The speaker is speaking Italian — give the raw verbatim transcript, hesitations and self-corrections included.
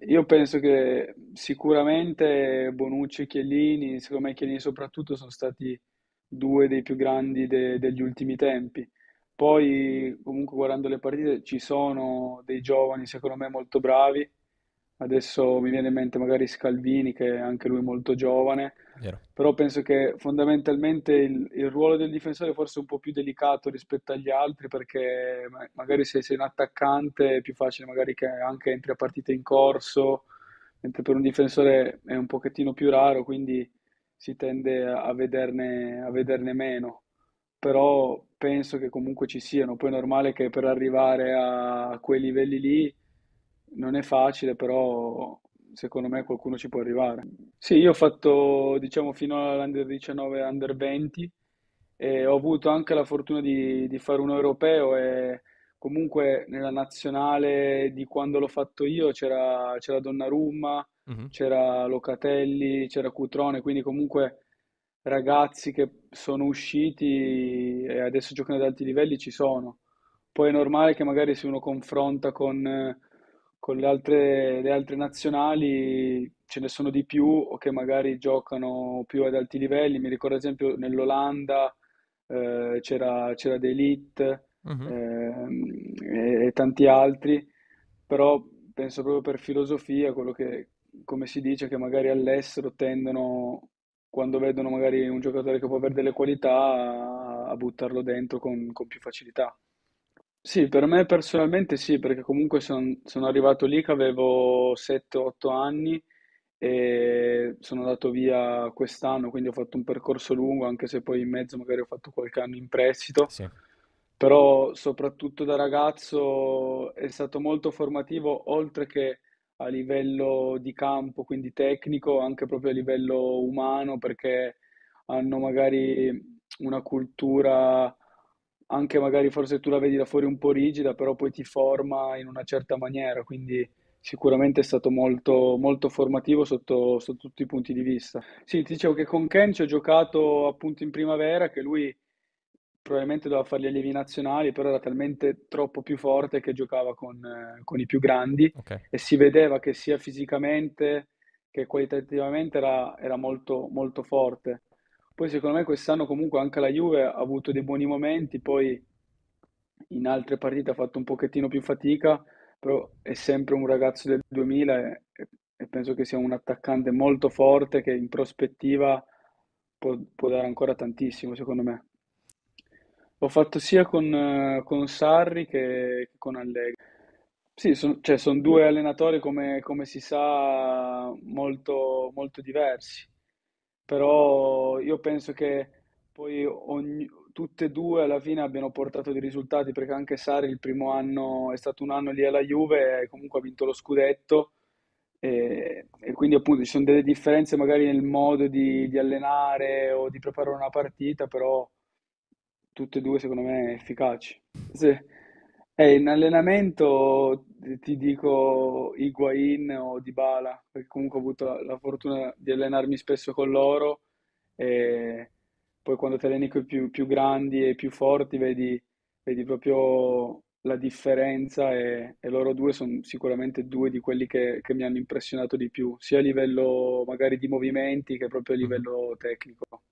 io penso che sicuramente Bonucci e Chiellini, secondo me Chiellini soprattutto, sono stati due dei più grandi de- degli ultimi tempi. Poi, comunque, guardando le partite, ci sono dei giovani, secondo me, molto bravi. Adesso mi viene in mente magari Scalvini, che è anche lui molto giovane, Vero. però penso che fondamentalmente il, il ruolo del difensore forse è un po' più delicato rispetto agli altri, perché ma- magari se sei un attaccante è più facile magari che anche entri a partite in corso, mentre per un difensore è un pochettino più raro, quindi si tende a a vederne, a vederne meno. Però penso che comunque ci siano. Poi è normale che per arrivare a quei livelli lì non è facile, però secondo me qualcuno ci può arrivare. Sì, io ho fatto, diciamo, fino all'Under diciannove, Under venti e ho avuto anche la fortuna di, di fare un europeo e comunque nella nazionale di quando l'ho fatto io c'era c'era Donnarumma, Mhm. c'era Locatelli, c'era Cutrone, quindi comunque ragazzi che sono usciti e adesso giocano ad alti livelli ci sono. Poi è normale che magari se uno confronta con, eh, con le altre, le altre nazionali ce ne sono di più o che magari giocano più ad alti livelli. Mi ricordo ad esempio nell'Olanda eh, c'era c'era De Ligt Mhm. ehm, e, e tanti altri, però penso proprio per filosofia, quello che, come si dice, che magari all'estero tendono, quando vedono magari un giocatore che può avere delle qualità, a, a buttarlo dentro con, con più facilità. Sì, per me personalmente sì, perché comunque son- sono arrivato lì che avevo sette otto anni e sono andato via quest'anno, quindi ho fatto un percorso lungo, anche se poi in mezzo magari ho fatto qualche anno in prestito, Sì. però soprattutto da ragazzo è stato molto formativo, oltre che a livello di campo, quindi tecnico, anche proprio a livello umano, perché hanno magari una cultura, anche magari forse tu la vedi da fuori un po' rigida, però poi ti forma in una certa maniera, quindi sicuramente è stato molto, molto formativo sotto, sotto tutti i punti di vista. Sì, ti dicevo che con Ken ci ho giocato appunto in primavera, che lui probabilmente doveva fare gli allievi nazionali, però era talmente troppo più forte che giocava con, eh, con i più grandi Ok. e si vedeva che sia fisicamente che qualitativamente era, era molto, molto forte. Poi secondo me quest'anno comunque anche la Juve ha avuto dei buoni momenti, poi in altre partite ha fatto un pochettino più fatica, però è sempre un ragazzo del duemila e, e- e penso che sia un attaccante molto forte che in prospettiva può, può dare ancora tantissimo, secondo me. L'ho fatto sia con, eh, con Sarri che, che con Allegri. Sì, son- cioè, sono due allenatori, come, come si sa, molto, molto diversi. Però io penso che poi ogni- tutte e due alla fine abbiano portato dei risultati, perché anche Sarri il primo anno è stato un anno lì alla Juve e comunque ha vinto lo scudetto e, e quindi appunto ci sono delle differenze magari nel modo di, di allenare o di preparare una partita, però tutte e due secondo me efficaci. Sì. Eh, in allenamento ti ti dico Higuain o Dybala, perché comunque ho avuto la, la fortuna di allenarmi spesso con loro e poi quando ti alleni con i più, più grandi e più forti vedi, vedi proprio la differenza e, e loro due sono sicuramente due di quelli che, che mi hanno impressionato di più, sia a livello magari di movimenti che proprio a Mhm. livello tecnico.